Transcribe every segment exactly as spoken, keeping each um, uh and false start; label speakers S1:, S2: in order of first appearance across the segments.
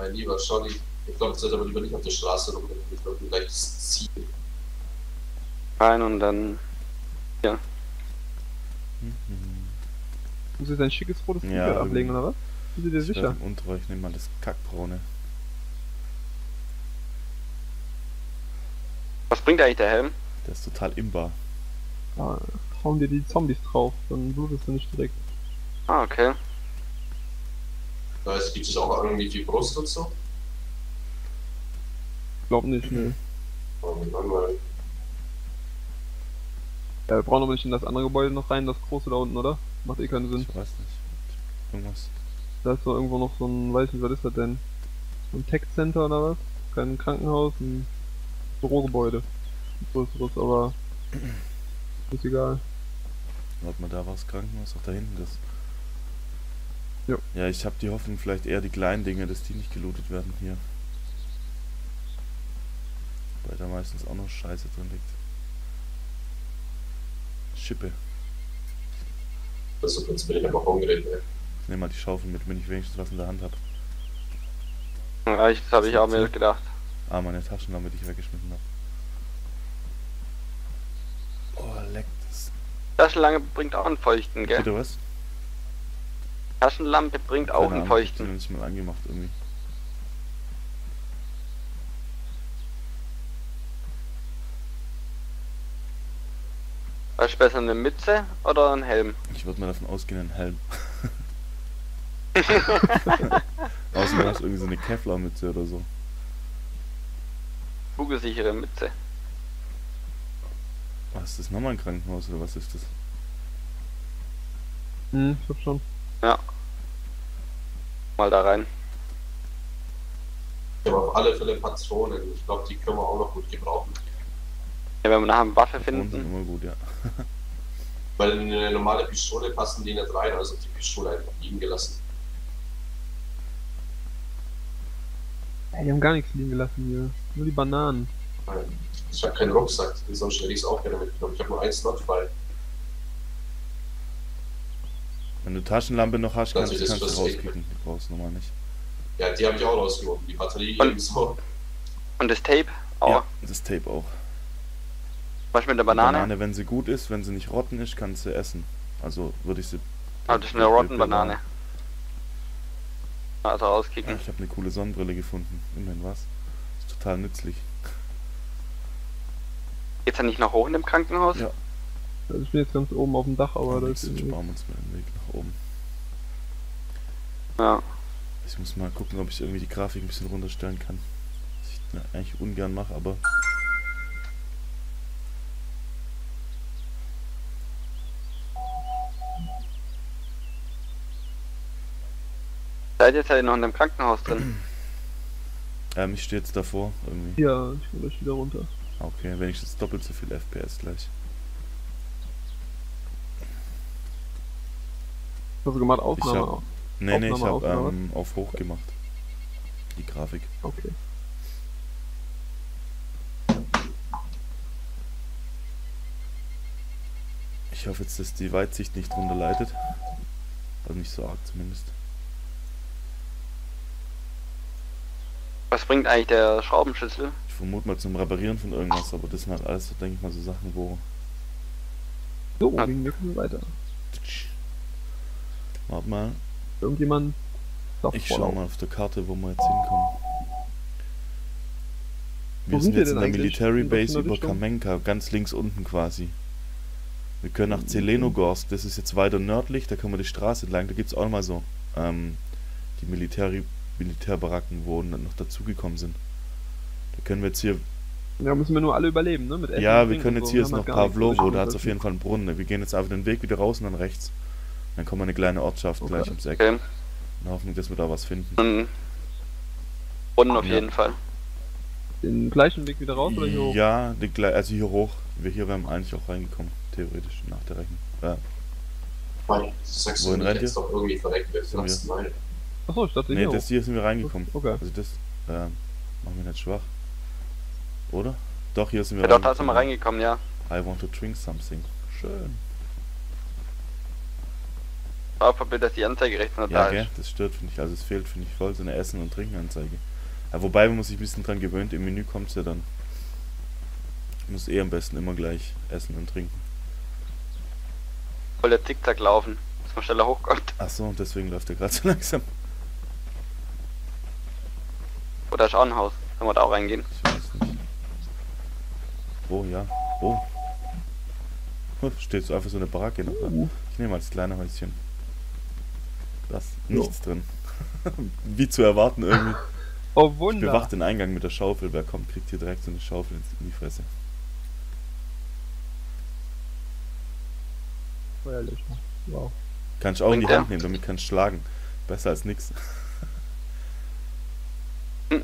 S1: mein lieber Johnny. Ich glaube, es sollte aber lieber nicht auf der Straße rumrennen. Ich glaube, gleich das Ziel.
S2: Rein und dann. Ja.
S3: Mhm.
S4: Muss jetzt ein schickes rotes
S3: Ja,
S4: T-Shirt ablegen,
S3: irgendwie.
S4: oder was? Bist du dir
S3: Ich
S4: sicher?
S3: werde im Unterrohr, ich nehme mal das Kackbraune.
S2: Was bringt eigentlich der Helm?
S3: Der ist total imbar.
S4: Ja, hauen dir die Zombies drauf, dann blutest du nicht direkt.
S2: Ah, okay.
S1: Da ist, gibt es auch irgendwie viel Brust und so.
S4: Glaub nicht, ne.
S1: Oh, langweilig.
S4: Ja, wir brauchen aber nicht in das andere Gebäude noch rein, das große da unten, oder? Macht eh keinen Sinn.
S3: Ich weiß nicht. Irgendwas.
S4: Da ist doch irgendwo noch so ein, weiß nicht, was ist das denn? So ein Tech-Center oder was? Kein Krankenhaus, ein Bürogebäude. Ein größeres, aber ist egal.
S3: Warte mal, da war das Krankenhaus, auch da hinten das.
S4: Jo.
S3: Ja, ich habe die Hoffnung, vielleicht eher die kleinen Dinge, dass die nicht gelootet werden hier. Weil da meistens auch noch Scheiße drin liegt. Schippe.
S1: Das ist jetzt bin ich einfach hungrig, ne?
S3: Ich nehme mal die Schaufel mit, wenn ich wenigstens was in der Hand habe.
S2: Ja, ich, das habe ich auch mir gedacht.
S3: Ah, meine Taschenlampe, die ich weggeschmissen habe. Oh, leckt es.
S2: Taschenlampe bringt auch einen Feuchten, gell?
S3: Bitte was?
S2: Taschenlampe bringt auch
S3: Keine
S2: einen
S3: Ahnung, ich hab die noch
S2: Feuchten.
S3: nicht mal angemacht irgendwie.
S2: Was ist besser, eine Mütze oder ein Helm?
S3: Ich würde mal davon ausgehen, ein Helm. Außerdem du hast irgendwie so eine Kevlar-Mütze oder so.
S2: Kugelsichere Mütze.
S3: Was ist das nochmal ein Krankenhaus oder was ist das?
S4: Hm, ich hab schon.
S2: Ja. Mal da rein.
S1: Ich habe auf alle Fälle Patronen. Ich glaube, die können wir auch noch gut gebrauchen.
S2: Ja, wenn wir nachher eine Waffe
S3: Patronen sind
S2: finden.
S3: immer gut, ja.
S1: Weil in eine normale Pistole passen die nicht rein, also die Pistole einfach liegen gelassen.
S4: Ja, die haben gar nichts liegen gelassen hier. Nur die Bananen.
S1: Ich habe keinen Rucksack, sonst hätte ich es auch gerne mitgenommen. Ich habe nur einen Slot frei.
S3: Wenn du Taschenlampe noch hast,
S1: Das
S3: kannst,
S1: ist
S3: kannst du
S1: das
S3: rauskicken. Die brauchst du normal nicht.
S1: Ja, die habe ich auch rausgeworfen. Die Batterie
S2: Und-
S1: ebenso.
S2: Und das Tape auch.
S3: Ja, das Tape auch.
S2: Was mit der
S3: Die
S2: Banane?
S3: Banane, wenn sie gut ist, wenn sie nicht rotten ist, kannst du essen. Also würde ich sie...
S2: Ah, das ist eine Rotten Banane. Also
S3: Ja,
S2: rauskicken.
S3: ich habe eine coole Sonnenbrille gefunden. Immerhin was. Ist total nützlich.
S2: Geht's ja nicht noch hoch in dem Krankenhaus?
S3: Ja.
S4: Also ich bin jetzt ganz oben auf dem Dach, aber da ist
S3: Nächstes
S4: irgendwie...
S3: sparen wir uns mal den Weg nach oben.
S2: Ja.
S3: Ich muss mal gucken, ob ich irgendwie die Grafik ein bisschen runterstellen kann. Was ich na, eigentlich ungern mache, aber...
S2: Seid ihr jetzt ja noch in dem Krankenhaus drin?
S3: Ähm, ich stehe jetzt davor irgendwie.
S4: Ja, ich bin gleich wieder runter.
S3: Okay, wenn ich jetzt doppelt so viel F P S gleich.
S4: Hast du gemacht
S3: Ich
S4: Aufnahme
S3: hab-
S4: auch?
S3: Nee, nee, ich
S4: Aufnahme
S3: habe
S4: aus, oder
S3: ähm, auf hoch gemacht. Die Grafik.
S4: Okay.
S3: Ich hoffe jetzt, dass die Weitsicht nicht drunter leidet. Also nicht so arg zumindest.
S2: Was bringt eigentlich der Schraubenschlüssel?
S3: Ich vermute mal zum Reparieren von irgendwas, aber das sind halt alles, so, denke ich mal, so Sachen, wo...
S4: So,
S2: Ah.
S4: wegen mir können wir weiter.
S3: Warte mal,
S4: Irgendjemand darf
S3: ich
S4: voll
S3: schau
S4: auf.
S3: mal auf der Karte, wo wir jetzt hinkommen.
S4: Wo
S3: Wir
S4: sind
S3: sind
S4: wir
S3: jetzt
S4: denn
S3: in der
S4: eigentlich?
S3: Military
S4: In was für
S3: Base
S4: einer
S3: über
S4: Richtung?
S3: Kamenka, ganz links unten quasi. Wir können nach Zelenogorsk, das ist jetzt weiter nördlich, da können wir die Straße entlang, da gibt es auch nochmal so ähm, die Military Militärbaracken, wo dann noch dazugekommen sind. Da können wir jetzt hier,
S4: Ja, müssen wir nur alle überleben, ne? Mit Essen
S3: ja,
S4: und
S3: wir
S4: Trinken
S3: können
S4: und
S3: jetzt
S4: so.
S3: hier
S4: Wir
S3: ist
S4: haben
S3: noch
S4: halt gar nichts
S3: Pavlovo,
S4: zu
S3: da hat es auf
S4: tun.
S3: jeden Fall einen Brunnen. Wir gehen jetzt einfach den Weg wieder raus und dann rechts. Dann kommen wir eine kleine Ortschaft
S4: Okay.
S3: gleich ums Eck.
S2: Okay.
S3: In Hoffnung, dass wir da was finden.
S2: Und Brunnen auf
S3: Ja.
S2: jeden Fall.
S4: Den gleichen Weg wieder raus oder hier hoch?
S3: Ja, die, gle- also hier hoch. Wir hier wären eigentlich auch reingekommen, theoretisch, nach der Rechnung. Ja.
S1: Mann, das sagst du
S3: Wohin
S1: nicht,
S3: rennt
S1: jetzt doch irgendwie verreckt wird.
S3: Sind wir?
S1: Lass mal.
S4: Achso, ich dachte
S3: Nee,
S4: hier
S3: das
S4: hoch.
S3: hier sind wir reingekommen.
S4: Okay.
S3: Also das ähm, machen wir nicht schwach. Oder? Doch, hier sind wir
S2: Ja, doch, da sind wir reingekommen, ja.
S3: I want to drink something. Schön.
S2: Strafverbot, dass die Anzeige rechts noch
S3: Ja,
S2: da
S3: gell,
S2: ist.
S3: das stört, finde ich. Also es fehlt, finde ich, voll so eine Essen- und Trinkenanzeige. Ja, wobei, man muss sich ein bisschen dran gewöhnt, im Menü kommt es ja dann. Muss eh am besten immer gleich essen und trinken.
S2: Voll der Zickzack laufen, dass man schneller hochkommt.
S3: Ach so, und deswegen läuft er gerade so langsam.
S2: Oder ist auch ein Haus. Können wir da auch reingehen?
S3: Ich weiß nicht. Oh ja, oh. Hm, steht so einfach so eine Baracke noch da. Ich nehme mal das kleine Häuschen. Das, nichts drin. Wie zu erwarten irgendwie.
S4: Oh
S3: Ich
S4: Wunder!
S3: bewache den Eingang mit der Schaufel. Wer kommt, kriegt hier direkt so eine Schaufel in die Fresse.
S4: Feuerlöscher. Wow.
S3: Kannst du auch in die
S2: Bringt
S3: Hand
S2: der?
S3: nehmen, damit kannst du schlagen. Besser als nix.
S2: Hm.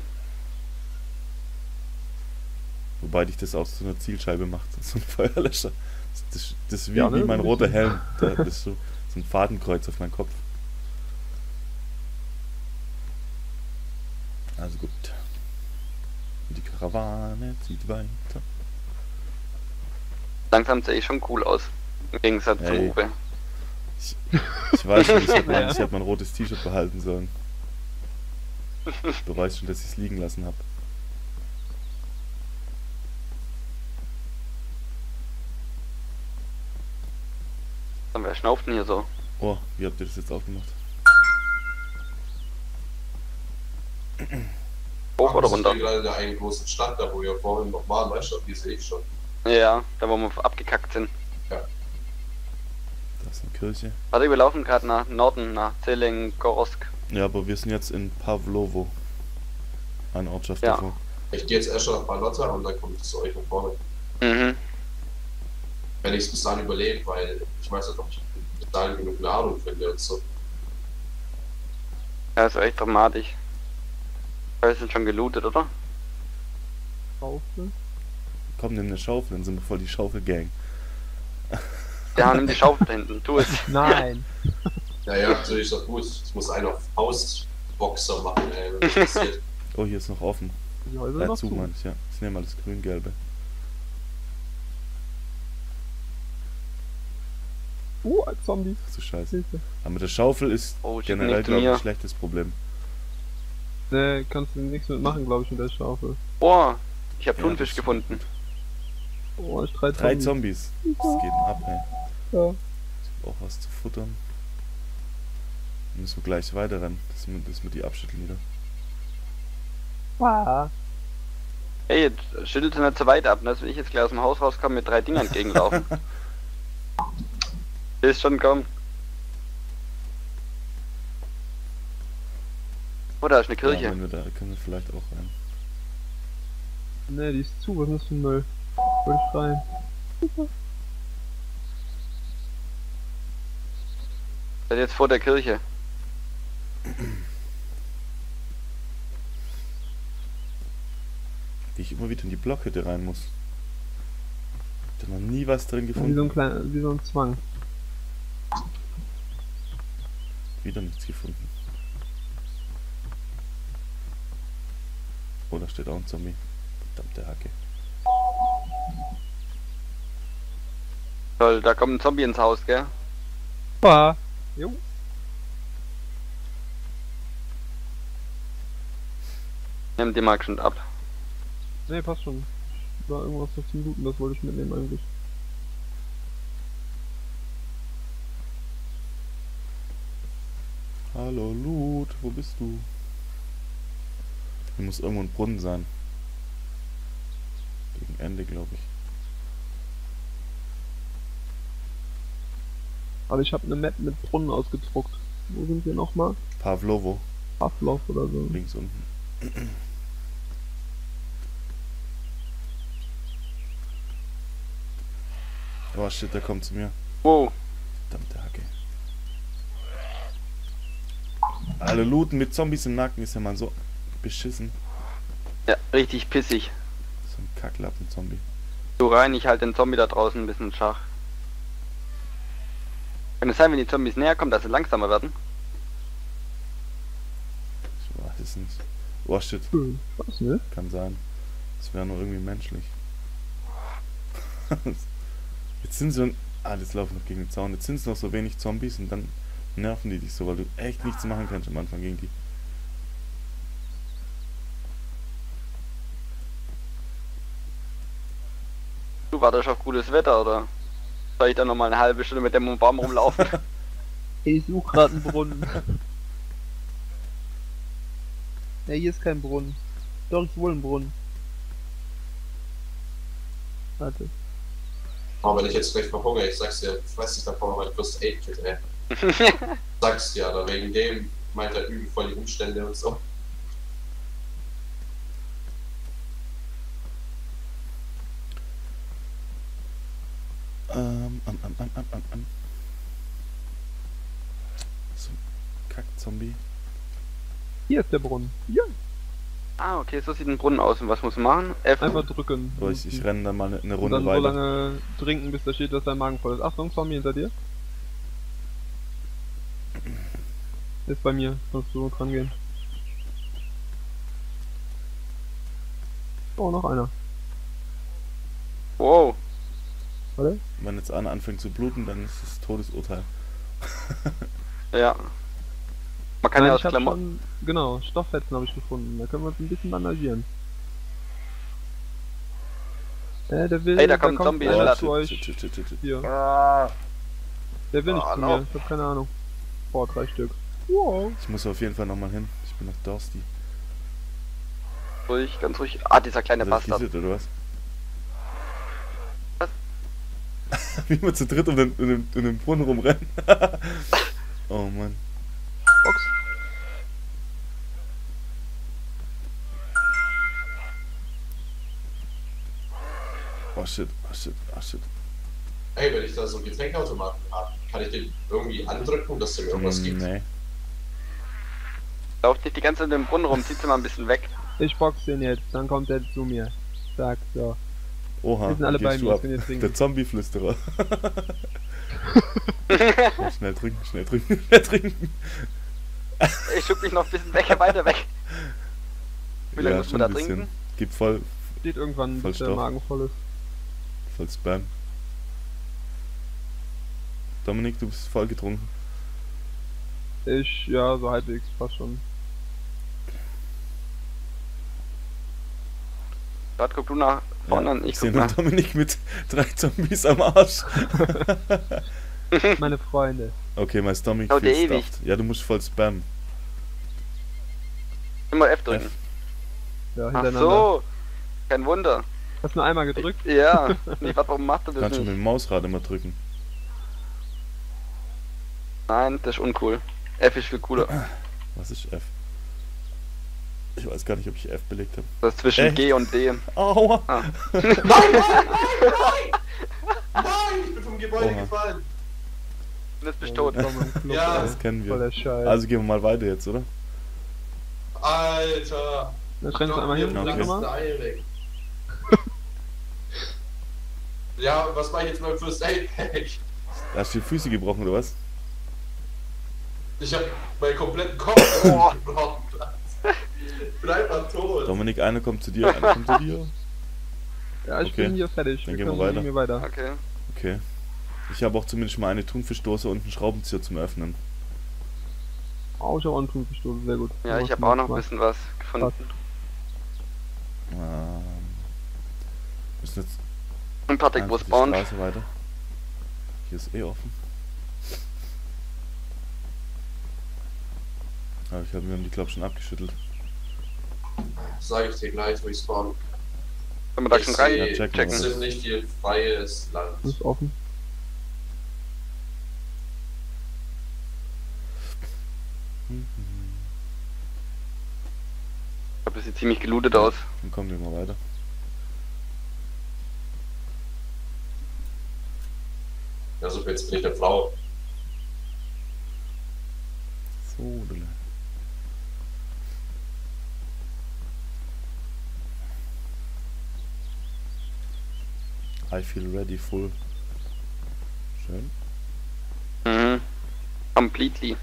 S3: Wobei dich das auch zu einer Zielscheibe macht, so ein Feuerlöscher. Das, das, das ist wie,
S4: Ja, ne?
S3: wie mein
S4: Ein
S3: roter
S4: bisschen.
S3: Helm. Da, das ist so, so ein Fadenkreuz auf meinem Kopf. Also gut. Und die Karawane zieht weiter.
S2: Langsam sehe ich schon cool aus. Im Gegensatz zu
S3: Hey.
S2: Uwe.
S3: Ich, ich weiß schon, ich hätte mein,
S4: Ja.
S3: ich hätte mein rotes T-Shirt behalten sollen. Du weißt schon, dass ich es liegen lassen habe.
S2: Und wer schnauft denn hier so?
S3: Oh, wie habt ihr das jetzt aufgemacht?
S2: Hoch oder
S1: Wir sind
S2: runter?
S1: hier gerade in der einen großen Stadt, da wo wir vorhin noch waren, weißt du, die sehe ich schon.
S2: Ja, da wo wir abgekackt sind.
S3: Da ist eine Kirche.
S2: Warte, wir laufen gerade nach Norden, nach Zelengorsk.
S3: Ja, aber wir sind jetzt in Pavlovo. Eine Ortschaft
S2: Ja.
S3: davor.
S1: Ich gehe jetzt erst nach Balotta und dann komme ich zu euch nach vorne.
S2: Mhm.
S1: Wenn ich es bis dahin überlebe, weil ich weiß nicht, ob ich bis dahin genug Nahrung finde und so.
S2: Ja, ist echt dramatisch. Wir sind schon gelootet, oder?
S4: Schaufel.
S3: Komm, nimm eine Schaufel, dann sind wir voll die Schaufel-Gang.
S2: Ja, nimm die Schaufel da hinten, tu es.
S4: Nein!
S1: Ja, ja, natürlich ist doch gut. Ich muss einen auf Faustboxer machen, ey, wenn das passiert.
S3: Oh, hier ist noch offen.
S4: Die Häuser noch
S3: Dazu
S4: zu.
S3: meine ich, ja. Ich nehme mal das grün-gelbe.
S4: Oh, ein Zombie.
S3: Ach du Scheiße.
S4: Hilfe.
S3: Aber mit der Schaufel ist
S2: Oh, schick
S3: generell,
S2: nicht zu
S3: glaube ich,
S2: mir.
S3: ein schlechtes Problem.
S4: Ne, kannst du nichts mit machen, glaube ich, mit der Schaufel.
S2: Oh, ich habe
S3: Ja,
S2: Thunfisch
S3: das-
S2: gefunden.
S4: Oh, ich drei
S3: Drei
S4: Zombies.
S3: Zombies. Das geht ab, ey.
S4: Ja.
S3: Ich hab auch was zu futtern. Dann müssen wir gleich weiterrennen, dass wir, dass wir die abschütteln wieder.
S4: Ah.
S2: Hey, jetzt schüttelt sie nicht so weit ab, ne? Dass wenn ich jetzt gleich aus dem Haus rauskomme mit drei Dingern entgegenlaufen. Ist schon komm. Oh, da ist eine
S3: Ja,
S2: Kirche.
S3: wenn wir da können wir vielleicht auch rein.
S4: Ne, die ist zu. Was ist das für ein Müll? Wollte ich rein.
S2: Das ist jetzt vor der Kirche.
S3: Wie ich immer wieder in die Blockhütte rein muss. Ich hab noch nie was drin
S4: Wie so
S3: gefunden.
S4: ein kleiner, wie so ein Zwang.
S3: Wieder nichts gefunden. Oh, da steht auch ein Zombie. Verdammte Hacke.
S2: Toll, da kommt ein Zombie ins Haus, gell?
S4: Ah. Jo.
S2: Nimm die mal schon ab.
S4: Ne, passt schon. War irgendwas noch zum Looten, das wollte ich mitnehmen eigentlich.
S3: Hallo Loot, wo bist du? Hier muss irgendwo ein Brunnen sein. Gegen Ende, glaube ich.
S4: Aber ich habe eine Map mit Brunnen ausgedruckt. Wo sind wir nochmal?
S3: Pavlovo,
S4: Pavlov oder so.
S3: links unten. Oh shit, der kommt zu mir.
S2: Wow.
S3: Verdammte Hacke. Alle looten mit Zombies im Nacken ist ja mal so beschissen.
S2: Ja, richtig pissig.
S3: So ein Kacklappen-Zombie.
S2: Du rein, ich halte den Zombie da draußen ein bisschen in Schach. Kann es sein, wenn die Zombies näher kommen, dass sie langsamer werden?
S3: Ich weiß es nicht. Oh shit,
S4: Hm, ich weiß nicht.
S3: kann sein. Das wäre nur irgendwie menschlich. Jetzt sind so. Ah, das laufen noch gegen den Zaun. Jetzt sind es noch so wenig Zombies und dann nerven die dich so, weil du echt nichts machen kannst am Anfang gegen die.
S2: Du wartest auf gutes Wetter, oder? Soll ich dann nochmal eine halbe Stunde mit dem Baum rumlaufen?
S4: Ich suche gerade einen Brunnen. Ja, hier ist kein Brunnen. Doch, ist wohl ein Brunnen. Warte.
S1: Aber wenn ich jetzt gleich verhungere, ich sag's dir, ich weiß nicht, da kommen wir mein First Aid Kit, ey. Sag's dir, da wegen dem meint er üben voll die Umstände und so.
S3: Ähm, am, am, am, am, am, am. So ein Kack-Zombie.
S4: Hier ist der Brunnen. Ja.
S2: Ah, okay, so sieht ein Brunnen aus. Und was muss man machen? F.
S4: Einfach drücken.
S3: So, ich, ich renne dann mal eine, eine
S4: Und
S3: Runde
S4: dann so
S3: weiter.
S4: lange trinken, bis da steht, dass dein Magen voll ist. Achtung, Zombie hinter dir. Ist bei mir. Kannst du dran gehen. Oh, noch einer.
S2: Wow.
S4: Warte.
S3: Wenn jetzt einer anfängt zu bluten, dann ist es Todesurteil.
S2: Ja. Man kann
S4: Nein,
S2: ja
S4: ich
S2: aus
S4: hab
S2: Klamotten.
S4: schon, genau, Stofffetzen habe ich gefunden. Da können wir uns ein bisschen bandagieren. Äh, der will,
S2: Ey, da kommt ein Zombie,
S4: einer
S2: Schlatt.
S4: zu euch.
S3: shit, shit, shit, shit, shit.
S4: Hier.
S2: Ah,
S4: Der will nicht
S2: Ah,
S4: zu
S2: lauf.
S4: mir. Ich hab keine Ahnung. Boah, drei Stück. Wow.
S3: Ich muss auf jeden Fall nochmal hin. Ich bin noch thirsty.
S2: ruhig, ganz ruhig. Ah, dieser kleine
S3: Ist das
S2: Bastard.
S3: gesit, oder was?
S2: Was?
S3: Wie wir zu dritt um den, um den, um den Brunnen rumrennen. Oh Mann.
S4: Box.
S3: Oh shit, oh shit, oh shit.
S1: Ey, wenn ich da so einen Getränkeautomaten habe, kann ich den irgendwie andrücken, dass der mir irgendwas gibt?
S3: Nee.
S2: Lauft nicht die ganze Zeit in den Brunnen rum, zieht sie mal ein bisschen weg.
S4: Ich box den jetzt, dann kommt er zu mir. Zack, so.
S3: Oha,
S4: Wir sind alle
S3: gehst
S4: bei
S3: du
S4: mir,
S3: ab.
S4: ich bin jetzt trinken.
S3: Der Zombie-Flüsterer. Ja, schnell trinken, schnell trinken, schnell trinken.
S2: Ich schuck mich noch ein bisschen weg, weiter weg. Wie lange muss man da
S3: schon ein bisschen.
S2: trinken?
S3: Gibt voll,
S4: Steht irgendwann,
S3: Voll
S4: bis der
S3: Stoff.
S4: Magen voll ist.
S3: voll Spam. Dominik, du bist voll getrunken.
S4: Ich, ja, so halbwegs, fast schon.
S2: Dort guck du nach vorne und ich
S3: ich
S2: guck
S3: sehe nur
S2: nach.
S3: Dominik mit drei Zombies am Arsch.
S4: Meine Freunde.
S3: Okay, mein Stomach
S2: Dauert der
S3: feels
S2: ewig.
S3: stuffed. Ja, du musst voll spammen.
S2: Immer F drücken.
S3: F.
S4: Ja,
S2: Ach
S4: hintereinander.
S2: so. Kein Wunder.
S4: Hast du nur einmal gedrückt?
S2: Ja. Ich warte, warum macht er das
S3: Kannst du
S2: nicht?
S3: mit dem Mausrad immer drücken.
S2: Nein, das ist uncool. F ist viel cooler.
S3: Was ist F? Ich weiß gar nicht, ob ich F belegt habe.
S2: Das ist zwischen
S3: Echt?
S2: G und D.
S3: Aua!
S2: Ah.
S1: Nein, nein, nein, nein! Nein, ich bin vom Gebäude
S3: Oha.
S1: gefallen.
S2: Und jetzt bist du tot.
S1: Ja.
S3: Das kennen
S4: Voll
S3: wir.
S4: der Scheiß.
S3: Also gehen wir mal weiter jetzt, oder?
S1: Alter.
S4: Dann rennst du einmal hin,
S3: Okay.
S4: trink nochmal.
S1: Seil weg. Ja, was mache ich jetzt beim First Aid Pack?
S3: Hast du die Füße gebrochen, oder was?
S1: Ich hab meinen kompletten Kopf gebrochen. Ich bin einfach tot.
S3: Dominik, einer kommt zu dir, einer kommt zu dir.
S4: Ja, ich
S3: Okay.
S4: bin hier fertig.
S3: Dann
S4: Wir
S3: gehen wir
S4: können
S3: weiter.
S4: irgendwie weiter.
S2: Okay.
S3: Okay. Ich habe auch zumindest mal eine Thunfischdose und einen Schraubenzieher zum Öffnen.
S4: Oh, ich hab auch einen Thunfischdose, sehr gut.
S2: Ja,
S4: Was
S2: ich habe
S4: du
S2: auch noch ein
S4: machst.
S2: bisschen was gefunden.
S3: Ähm, müssen jetzt
S2: Und Patrick, wo
S3: einfach die
S2: spawnt?
S3: Straße weiter. Hier ist eh offen. Aber ich glaube, wir haben die glaube schon abgeschüttelt.
S1: Sag ich dir gleich, wo ich spawn.
S2: Können wir da
S1: Ich
S2: schon rein
S1: sehe
S3: Ja, checken
S2: checken?
S3: wir.
S1: ziemlich viel freies Land.
S4: Das ist offen.
S3: Mhm.
S2: Ich glaube, das sieht ziemlich gelootet aus.
S3: Dann kommen wir mal weiter.
S1: Also jetzt bin ich der Frau.
S3: So, Dille. I feel ready, full. Schön.
S2: Mhm. Completely.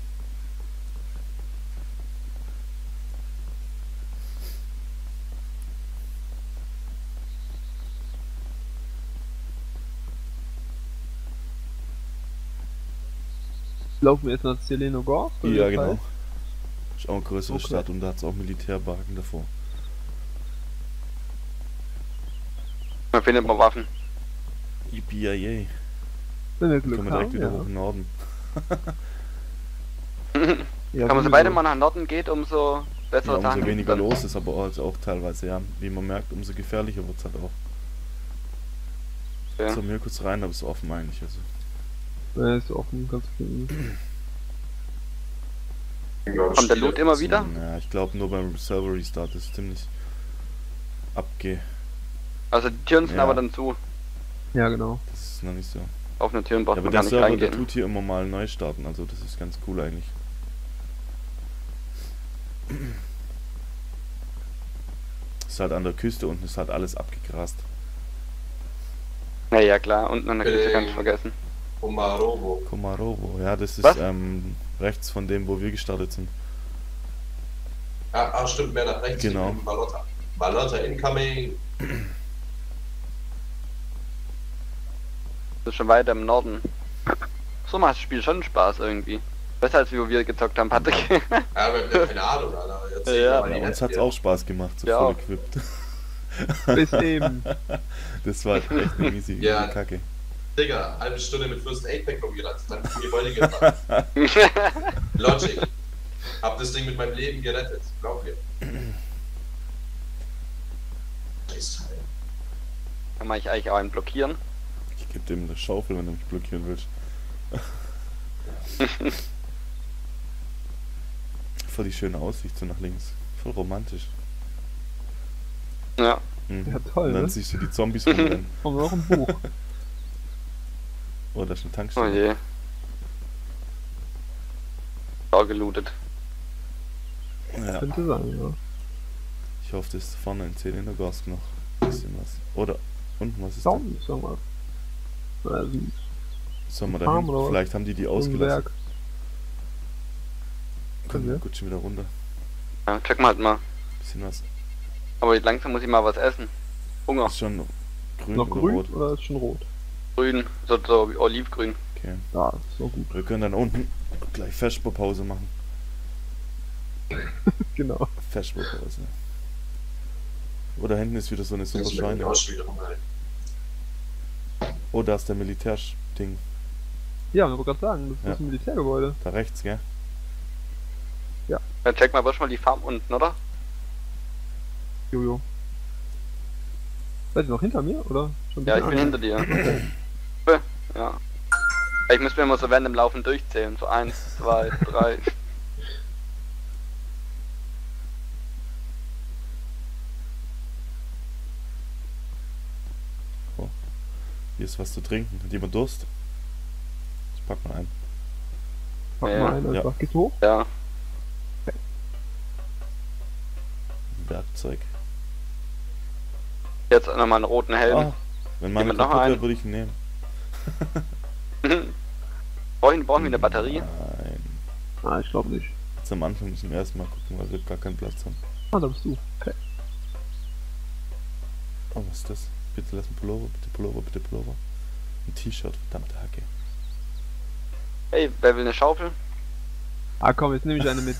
S4: Laufen wir jetzt nach Zelenogorsk? oder wie
S3: Ja,
S4: das
S3: genau.
S4: heißt?
S3: Ist auch eine größere
S4: Okay.
S3: Stadt und da hat es auch Militärbarken davor.
S2: Da findet man Waffen.
S3: Yippie-yay.
S4: Wenn wir
S3: Dann
S4: Glück
S3: können wir direkt
S4: haben,
S3: wieder
S4: ja.
S3: hoch in den Norden.
S4: Ja,
S2: Kann man so
S4: sowieso.
S2: weiter mal nach Norden geht, umso
S3: Ja,
S2: bessere
S3: umso
S2: Sachen.
S3: weniger
S2: dann-
S3: los ist, aber auch, auch teilweise, ja. Wie man merkt, umso gefährlicher wird es halt auch.
S2: Ja.
S3: So, mir kurz rein, aber ist offen eigentlich. Also.
S4: Ja, ist offen, ganz finden.
S2: Kommt der Loot immer wieder?
S3: Ja, ich glaube nur beim Server Restart ist ziemlich abge...
S2: Also die Türen sind
S3: Ja.
S2: aber dann zu.
S4: Ja, genau.
S3: Das ist noch nicht so.
S2: Offene Türen
S3: Ja,
S2: braucht
S3: aber
S2: man
S3: der
S2: gar nicht
S3: Server, der
S2: reingehen.
S3: tut hier immer mal neu starten, also das ist ganz cool eigentlich. Ist halt an der Küste, unten ist halt alles abgegrast.
S2: Ja, ja klar, unten an der Küste
S1: Äh.
S2: kann ich vergessen.
S1: Komarovo.
S3: Komarovo, ja, das ist
S2: Was?
S3: ähm, rechts von dem, wo wir gestartet sind.
S1: Ah, ah, stimmt, mehr nach rechts.
S3: Genau.
S1: neben Balota. Balota incoming.
S2: Das ist schon weiter im Norden. So macht das Spiel schon Spaß irgendwie. Besser als wie wir gezockt haben, Patrick.
S1: Ja, wir haben ja keine Ahnung, Alter. Erzähl
S2: Ja,
S1: mir mal
S3: Ja,
S1: die
S3: uns
S1: App
S3: hat's
S1: hier.
S3: auch Spaß gemacht, so
S2: Ja.
S3: voll equipped.
S4: Bis eben.
S3: Das war echt eine easy, easy
S1: Ja.
S3: Kacke.
S1: Digga, halbe Stunde mit First Aid Pack rumgerannt, dann in die Beute gefahren. Logic. Hab das Ding mit meinem Leben gerettet. Glaub mir. Scheißteil.
S2: Kann man ich eigentlich auch einen blockieren?
S3: Ich geb dem eine Schaufel, wenn du mich blockieren willst. Voll die schöne Aussicht so nach links. Voll romantisch.
S2: Ja.
S3: Mhm.
S4: Ja, toll,
S3: Und dann
S4: ne?
S3: siehst du die Zombies rumrennen.
S4: Haben wir noch ein Buch.
S3: Oh, da ist eine
S2: Oh
S3: Tankstelle.
S2: je. Auch gelootet.
S3: Ja.
S4: Könnte sein, ja.
S3: Ich hoffe, das ist vorne in Zelenogorsk noch ein bisschen was. Oder unten, was ist
S4: Da
S3: da?
S4: unten ist irgendwas. Also,
S3: Sollen wir da
S4: Farm
S3: hin?
S4: oder was?
S3: Vielleicht haben die die
S4: ein
S3: ausgelassen.
S4: Werk.
S3: Komm,
S4: Okay.
S3: gut, schon wieder runter.
S2: Ja, check mal halt mal.
S3: Bisschen was.
S2: Aber langsam muss ich mal was essen. Hunger.
S3: Ist schon grün
S4: Noch
S3: oder
S4: grün
S3: rot?
S4: oder ist schon rot?
S2: Grün. So, so olivgrün.
S3: Okay.
S4: Ja, ist so gut.
S3: Wir können dann unten gleich Feschbar-Pause machen.
S4: Genau.
S3: Feschbar-Pause. Oder hinten ist wieder so eine super
S1: Das ist mir
S3: Scheune.
S1: auch schon wieder Hunger.
S3: Oh, da ist der Militärding.
S4: Ja, ich wollte gerade sagen, das ist
S3: Ja.
S4: das Militärgebäude.
S3: Da rechts, gell?
S2: Dann check mal wirst mal die Farm unten, oder?
S4: Jojo. Seid ihr noch hinter mir, oder? Schon ein
S2: Ja, ich
S4: bisschen
S2: bin
S4: an-
S2: hinter dir. Ja. Ich muss mir immer so während dem Laufen durchzählen. So eins, zwei, drei.
S3: Hier ist was zu trinken. Hat jemand Durst? Ich pack mal ein.
S4: Pack
S2: Ja.
S4: mal ein einfach. Geht's hoch?
S2: Ja.
S3: Werkzeug.
S2: Jetzt nochmal einen roten Helm.
S3: Ah, wenn meine
S2: Jemand noch
S3: kaputt
S2: einen?
S3: wäre, würde ich ihn nehmen.
S2: Brauchen, brauchen wir eine Batterie?
S3: Nein.
S4: Ah, ich glaube nicht.
S3: Jetzt am Anfang müssen wir erstmal gucken, weil wir gar keinen Platz haben.
S4: Ah, da bist du. Okay.
S3: Oh, was ist das? Bitte lass einen Pullover, bitte Pullover, bitte Pullover. Ein T-Shirt, verdammte Hacke.
S2: Hey, wer will eine Schaufel?
S4: Ah, komm, jetzt nehme ich eine mit.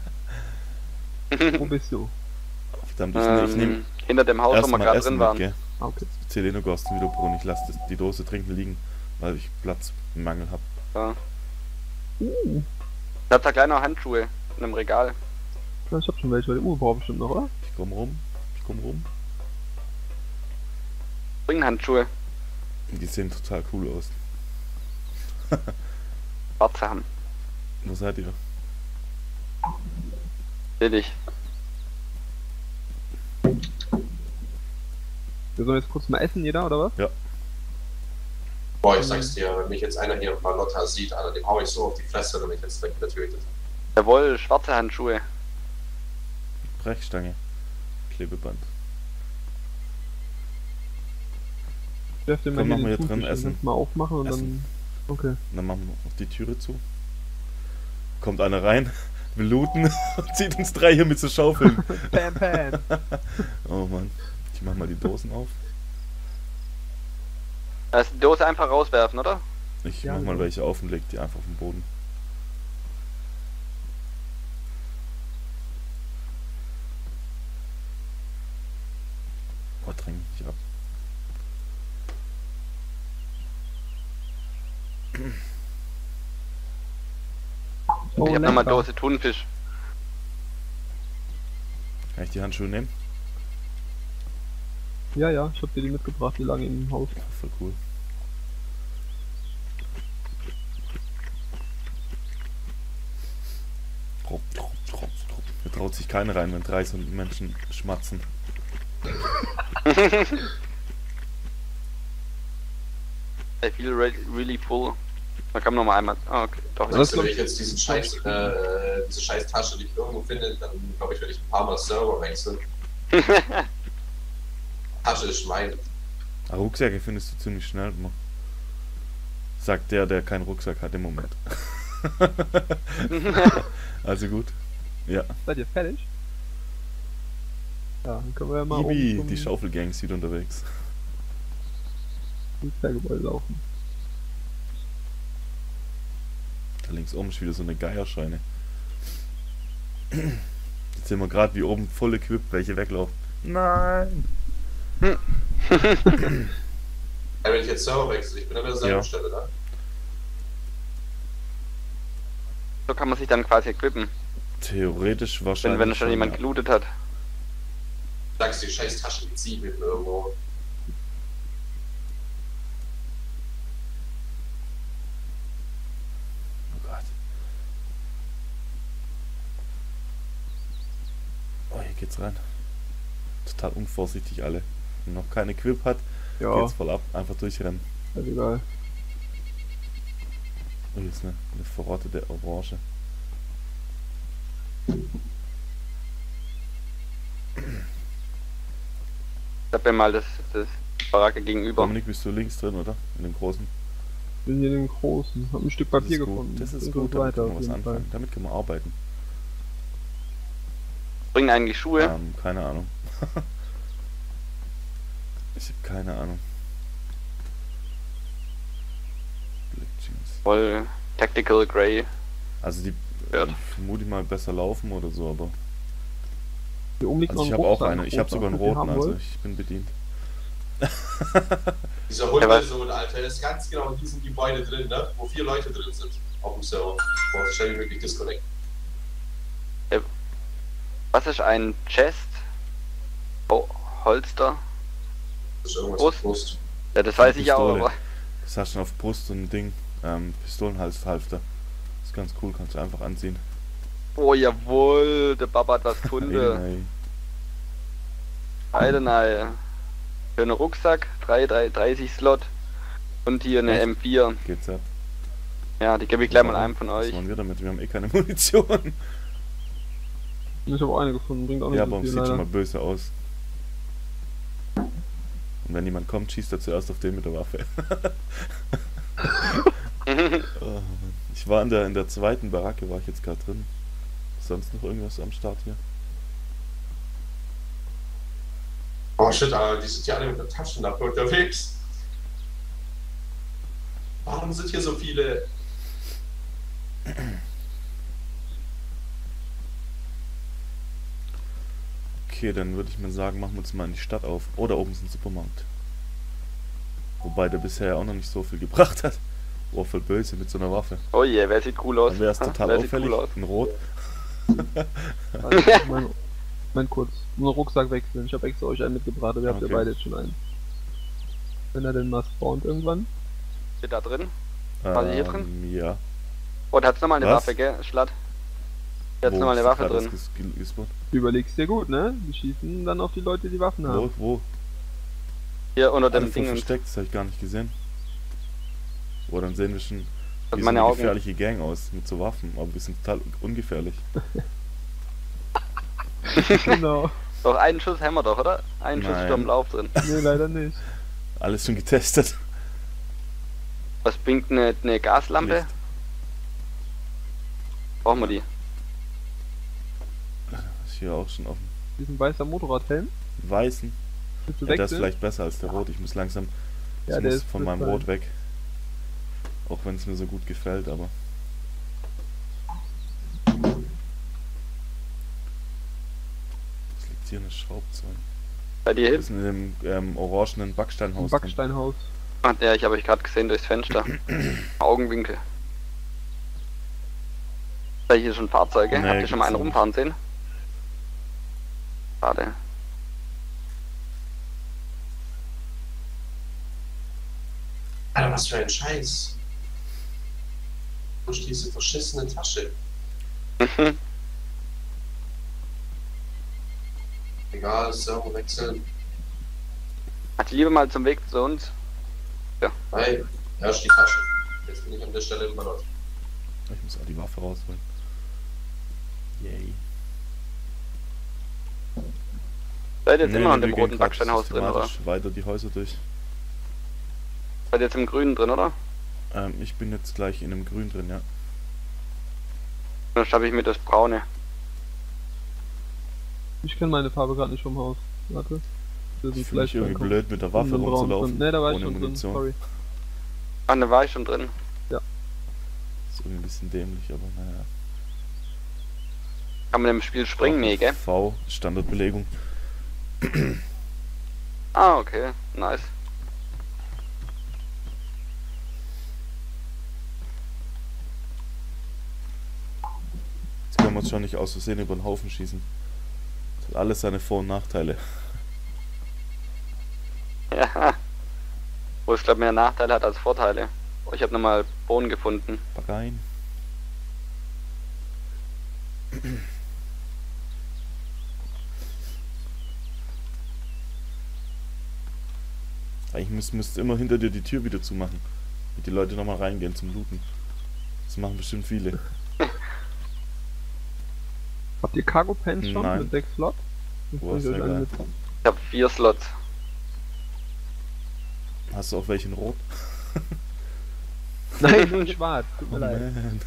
S4: Wo bist du?
S3: Verdammt, ich, ne- ich nehme
S2: ähm, hinter dem Haus, wo wir
S3: erstmal
S2: gerade
S3: Essen
S2: drin
S3: mit,
S2: waren.
S3: gell?
S4: Ah, okay.
S3: Zelenogorsk wieder und ich lasse die Dose trinken liegen, weil ich Platzmangel habe.
S2: Ja.
S4: Uh,
S2: Da hat's da gleich noch Handschuhe in einem Regal.
S4: ja, ich hab schon welche, weil die Uhr braucht bestimmt noch, oder?
S3: Ich komm rum, ich komm rum.
S2: Bringen Handschuhe.
S3: Die sehen total cool aus.
S2: Schwarze haben.
S3: Wo seid ihr?
S2: Seh dich.
S4: Wir sollen jetzt kurz mal essen, jeder, oder was?
S1: Boah, ich sag's dir, wenn mich jetzt einer hier in Balotta sieht, Alter, dem hau ich so auf die Fresse, wenn mich jetzt direkt wieder tötet.
S2: Jawohl, schwarze Handschuhe.
S3: Brechstange. Klebeband.
S4: Ich darf den mal
S3: Komm,
S4: hier
S3: machen wir
S4: den
S3: hier drin
S4: Thunfisch
S3: essen.
S4: mal aufmachen und
S3: Essen.
S4: dann... Okay.
S3: Und dann machen wir noch die Türe zu. Kommt einer rein, will looten und zieht uns drei hier mit so Schaufeln.
S4: Pam, pam.
S3: Oh Mann. Ich mach mal die Dosen auf.
S2: Also die Dose einfach rauswerfen, oder?
S3: Ich
S4: Ja,
S3: mach mal
S4: genau.
S3: welche auf und leg die einfach auf den Boden. drängen mich ab.
S4: Oh,
S2: ich hab nochmal
S4: lecker.
S2: Dose Thunfisch.
S3: Kann ich die Handschuhe nehmen?
S4: Ja, ja, ich hab dir die mitgebracht, die lagen im Haus.
S3: Ja, voll cool. Trop, trop, trop, trop. Hier traut sich keiner rein, wenn drei so Menschen schmatzen.
S2: I feel re really full. Da kann man nochmal einmal. Ah, okay. Doch,
S4: Das
S1: Sagst du,
S4: glaub
S1: wenn ich jetzt diesen scheiß, äh, diese scheiß Tasche nicht irgendwo finde, dann glaube ich, werde ich ein paar Mal Server wechseln. Tasche ist mein.
S3: Ah, Rucksäcke findest du ziemlich schnell immer. Sagt der, der keinen Rucksack hat im Moment. Also gut. Ja.
S4: Seid ihr fertig? Ja, dann können wir ja mal
S3: Ibi,
S4: um
S3: die
S4: zum
S3: Schaufelgang ist wieder unterwegs.
S4: Militärgebäude laufen.
S3: Da links oben ist wieder so eine Geierscheune. Jetzt sehen wir gerade, wie oben voll equipped welche weglaufen. Nein!
S1: Ja, wenn ich jetzt Server wechsle, ich bin an derselben
S3: Ja.
S1: Stelle, ne?
S2: so kann man sich dann quasi equippen,
S3: Theoretisch
S2: wenn,
S3: wahrscheinlich.
S2: wenn schon jemand
S3: ja.
S2: gelootet hat.
S1: Sagst du, die scheiß Tasche, die ziehe ich mit irgendwo.
S3: Oh Gott. Oh, hier geht's rein. Total unvorsichtig alle. Wenn noch keine Equip hat,
S4: Ja,
S3: geht's voll ab. Einfach durchrennen.
S4: ist egal.
S3: Oh, hier ist eine, eine verrottete Orange.
S2: Ich hab ja mal das, das Baracke gegenüber.
S3: Dominik, bist du links drin, oder? In dem großen?
S4: Wir sind hier in den großen. Hab ein Stück
S3: Das
S4: Papier
S3: ist gut.
S4: gefunden.
S3: Das ist
S4: Bringt
S3: gut,
S4: uns
S3: damit
S4: weiter
S3: kann man
S4: auf
S3: was
S4: jeden Fall.
S3: anfangen. Damit kann man arbeiten.
S2: Bringen eigentlich Schuhe.
S3: Ähm, keine Ahnung. Ich habe keine Ahnung. Black Jeans.
S2: Voll Tactical Grey.
S3: Also die
S2: Ja.
S3: äh, vermute ich mal besser laufen oder so, aber.
S4: Hier oben liegt
S3: Also
S4: noch
S3: ich
S4: ein
S3: habe auch
S4: Rucksack,
S3: eine. Ich habe
S4: roter,
S3: sogar einen
S4: falls ihr
S3: roten,
S4: haben
S3: also
S4: wollt.
S3: ich bin bedient.
S1: Dieser
S2: Ja, was?
S1: Hundesohn, Alter, der ist ganz genau in diesem Gebäude drin, ne? Wo vier Leute drin sind. Auf dem Server. Wo sich schnell wie möglich disconnect.
S2: Was ist ein Chest? Oh, Holster?
S1: Das ist irgendwas
S2: Brust.
S1: mit Brust.
S2: Ja, das weiß ich auch,
S3: Pistole.
S2: aber.
S3: Das hast du auf Brust so ein Ding. Ähm, Pistolenhalshalfter. Das ist ganz cool, kannst du einfach anziehen.
S2: Oh jawohl, der Baba hat was Kunde.
S3: Ey,
S2: Alter, nein. Für einen Rucksack, drei, drei, dreißig Slot. Und hier eine
S3: Echt?
S2: M vier.
S3: geht's ab.
S2: Ja, die gebe ich gleich mal einem von
S3: Was
S2: euch.
S3: wollen wir damit? Wir haben eh keine Munition.
S4: Ich habe auch eine gefunden, bringt auch nicht
S3: Ja,
S4: so
S3: aber es
S4: viel
S3: sieht schon mal
S4: leider.
S3: böse aus. Und wenn jemand kommt, schießt er zuerst auf den mit der Waffe. Oh, Mann. Ich war in der, in der zweiten Baracke, war ich jetzt gerade drin. Sonst noch irgendwas am Start hier?
S1: Oh shit, Alter, die sind ja alle mit der Taschenlampe unterwegs. Warum sind hier so viele?
S3: Okay, dann würde ich mal sagen, machen wir uns mal in die Stadt auf. Oh, da oben ist ein Supermarkt. Wobei der bisher auch noch nicht so viel gebracht hat. Oh, voll böse mit so einer Waffe.
S2: Oh je, wer sieht cool aus?
S3: Dann wäre es
S2: Ha?
S3: total
S2: Wer sieht
S3: auffällig.
S2: cool aus?
S3: In Rot.
S4: Also, mein, mein kurz. Nur Rucksack wechseln. Ich habe extra euch einen mitgebracht, aber ihr habt
S3: Okay.
S4: ja beide jetzt schon einen. Wenn er denn mal spawnt irgendwann.
S2: Steht da drin? War die hier drin?
S3: Ähm, Ja.
S2: Oh, da hat's nochmal eine
S3: Was?
S2: Waffe, gell? Schlatt. Da hat's
S3: Wo
S2: nochmal eine
S3: ist
S2: Waffe
S3: gerade
S2: drin.
S3: das ges- gespawnt?
S4: Du überlegst dir gut, ne? Die schießen dann auf die Leute, die Waffen haben.
S3: Wo? Wo?
S2: Hier unter
S3: Alle
S2: dem
S3: voll
S2: Ding.
S3: versteckt, das habe ich gar nicht gesehen. Oh, dann sehen wir schon
S2: Das
S3: wie so
S2: meine
S3: eine
S2: Augen.
S3: gefährliche Gang aus mit so Waffen, aber wir sind total ungefährlich.
S4: Genau.
S2: Doch, einen Schuss haben wir doch, oder? Einen Schuss
S3: Nein.
S2: ist doch im Lauf drin.
S4: Nee, leider nicht.
S3: Alles schon getestet.
S2: Was bringt eine, eine Gaslampe?
S3: Licht.
S2: Brauchen wir die?
S3: Ist hier auch schon offen.
S4: Diesen weißer Motorradhelm.
S3: Weißen.
S4: Willst du
S3: Ja, der ist
S4: wechseln?
S3: vielleicht besser als der Rot. Ich muss langsam
S4: Ja,
S3: ich
S4: der
S3: muss
S4: ist
S3: von meinem
S4: total-
S3: Rot weg. Auch wenn es mir so gut gefällt, aber. Was liegt hier? Eine Schraubzwang.
S2: Bei dir
S3: Das ist
S2: hin?
S3: in dem ähm, orangenen
S4: Ein
S3: Backsteinhaus. drin.
S4: Backsteinhaus.
S2: Ach, ja, ich habe euch gerade gesehen durchs Fenster. Augenwinkel. Da hier schon Fahrzeuge.
S3: Nee,
S2: Habt ihr schon mal einen
S3: gibt's
S2: rumfahren sehen? Schade.
S1: Alter, was für ein Scheiß. Durch diese verschissene Tasche.
S2: Mhm.
S1: Egal, so, wechseln.
S2: Hat lieber mal zum Weg zu uns.
S1: Nein, erst die Tasche. Jetzt bin ich an der Stelle im Ballon.
S3: Ich muss auch die Waffe rausholen. Yay.
S2: Seid ihr jetzt
S3: Nee,
S2: immer
S3: nee,
S2: an dem
S3: wir gehen
S2: roten
S3: grad
S2: Backsteinhaus drin, oder?
S3: systematisch weiter die Häuser durch.
S2: Seid ihr jetzt im grünen drin, oder?
S3: Ähm, ich bin jetzt gleich in dem Grün drin, ja.
S2: Dann schaffe ich mir das braune.
S4: Ich kenne meine Farbe gerade nicht vom Haus. Warte. Das
S3: Ich
S4: ist
S3: fühle mich irgendwie
S4: reinkommen.
S3: blöd mit der Waffe
S4: In den Raum
S3: rumzulaufen.
S4: drin. Ne, da war ich
S3: ohne
S4: schon drin,
S3: Munition.
S4: sorry.
S2: Ah, da war ich schon drin.
S3: Ist irgendwie ein bisschen dämlich, aber naja.
S2: Kann man im Spiel springen? Nee, gell?
S3: V, Standardbelegung.
S2: Ah, okay. Nice.
S3: Jetzt können wir uns schon nicht aus Versehen über den Haufen schießen. Das hat alles seine Vor- und Nachteile.
S2: Ja. Wo ich glaube mehr Nachteile hat als Vorteile. Oh, ich habe nochmal Bohnen gefunden.
S3: Pack ein. Eigentlich müsst, müsst immer hinter dir die Tür wieder zumachen. Damit die Leute nochmal reingehen zum Looten. Das machen bestimmt viele.
S4: Habt ihr Cargo Pants schon
S3: Nein.
S4: mit sechs Slot? Das
S3: Boah,
S4: muss ich
S3: sehr
S4: euch
S3: geil.
S4: alle mit.
S2: Ich habe vier Slots.
S3: Hast du auch welche in Rot?
S4: Nein, nur in schwarz. Tut mir
S3: Oh
S4: leid.
S3: man.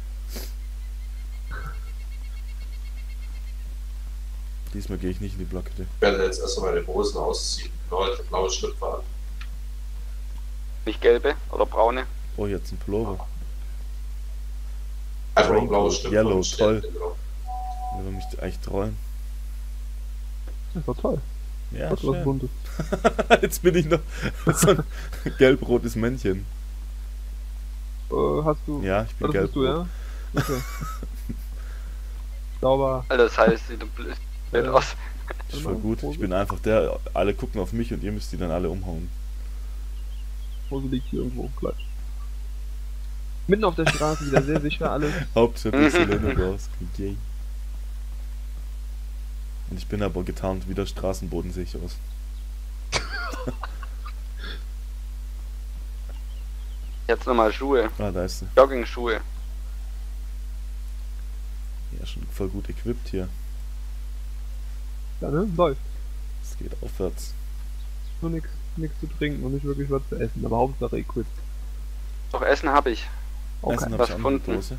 S3: Diesmal gehe ich nicht in die Blockade.
S1: Ich werde jetzt erstmal meine Hosen ausziehen. Leute, blaue Schlüpfer an.
S2: Nicht gelbe oder braune.
S3: Oh, jetzt ein Pullover.
S1: Einfach nur
S3: Raincoat,
S1: blaue Schlüpfer.
S3: Yellow,
S1: und Sterne,
S3: toll.
S1: genau.
S3: Will er mich eigentlich trollen?
S4: Das war toll.
S3: Ja,
S4: Das war was
S3: schön.
S4: Buntes.
S3: Jetzt bin ich noch so ein gelb-rotes Männchen.
S4: Äh, hast du.
S3: Ja, ich bin
S4: Oh, das bist du,
S3: gelb-rot.
S4: ja? Okay. Sauber.
S2: Alter, das heißt, sieht blöd blöd
S4: Ja.
S2: aus.
S3: Ist voll gut. Ich bin einfach der, alle gucken auf mich und ihr müsst die dann alle umhauen.
S4: Hose liegt hier irgendwo gleich. Mitten auf der Straße, wieder sehr sicher alles.
S3: Hauptsache Selena Ghost. Yay. Und ich bin aber getarnt wie der Straßenboden, sehe ich aus.
S2: Jetzt nochmal Schuhe.
S3: Ah, da ist sie.
S2: Jogging-Schuhe.
S3: Ja, schon voll gut equipped hier.
S4: Ja, ne? Läuft.
S3: Es geht aufwärts.
S4: Nur nix, nix zu trinken und nicht wirklich was zu essen, aber Hauptsache equipped.
S2: Doch Essen habe ich.
S4: Okay.
S3: Essen hab
S2: was
S3: ich auch noch eine
S2: gefunden.
S3: Dose.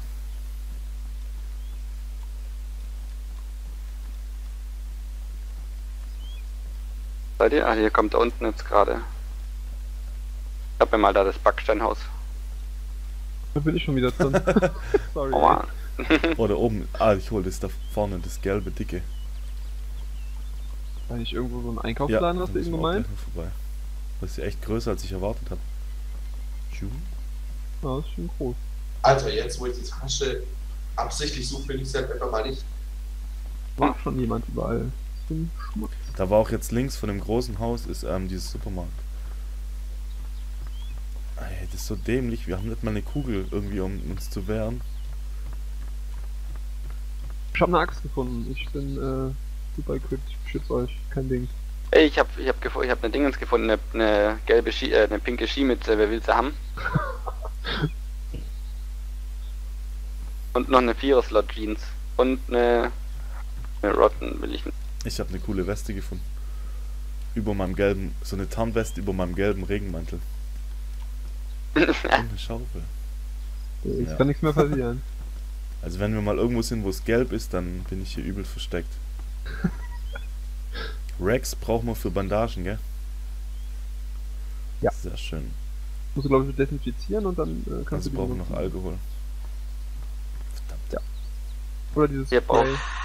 S2: Seid ihr? Ah, hier kommt da unten jetzt gerade. Ich hab mir mal da das Backsteinhaus.
S4: Da bin ich schon wieder drin. Sorry.
S2: Oh, Mann.
S3: Oh, da oben. Ah, ich hole das da vorne, das gelbe, dicke.
S4: War nicht irgendwo so ein Einkaufsladen,
S3: da
S4: hast du
S3: müssen
S4: eben
S3: wir auch
S4: gemeint?
S3: gleich noch vorbei. Das ist ja echt größer, als ich erwartet habe.
S4: Ja, das ist schon groß.
S1: Alter, jetzt wo ich die Tasche absichtlich suche, finde ich es halt einfach mal nicht.
S4: War schon jemand überall. Zum Schmutz.
S3: Da war auch jetzt links von dem großen Haus ist ähm, dieses Supermarkt. Ey, das ist so dämlich. Wir haben nicht mal eine Kugel irgendwie, um uns zu wehren.
S4: Ich hab eine Axt gefunden. Ich bin äh, super equipped. Ich beschütze euch. Kein Ding.
S2: Ey, ich hab, ich hab, gefo- ich hab eine Dingens gefunden, eine, eine gelbe Ski, äh, eine pinke Skimütze, wer will sie haben? Und noch eine Vierer-Slot-Jeans. Und eine, eine Rotten will ich nicht.
S3: Ich habe eine coole Weste gefunden. Über meinem gelben, so eine Tarnweste über meinem gelben Regenmantel. Und eine Schaufel.
S4: Jetzt
S3: Ja.
S4: kann nichts mehr passieren.
S3: Also wenn wir mal irgendwo sind, wo es gelb ist, dann bin ich hier übel versteckt. Rex brauchen wir für Bandagen, gell?
S4: Ja.
S3: Sehr schön.
S4: Musst du, glaube ich, desinfizieren und dann äh, kannst
S3: Also
S4: du die
S3: brauchen wir noch
S4: benutzen.
S3: Alkohol. Verdammt.
S4: Oder dieses
S2: Hier
S4: Spray.
S2: braucht